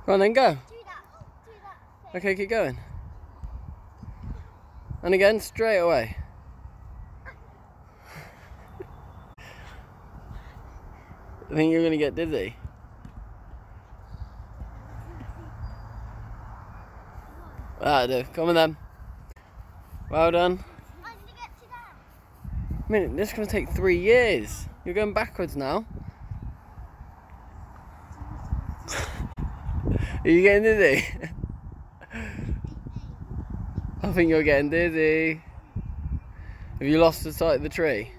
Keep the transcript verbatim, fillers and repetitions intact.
Go on then, go. Do that. Do that thing. Okay, keep going. And again, straight away. I think you're going to get dizzy. That'll do. Come on then. Well done. I'm going to get to that. I mean, this is going to take three years. You're going backwards now. Are you getting dizzy? I think you're getting dizzy. Have you lost the sight of the tree?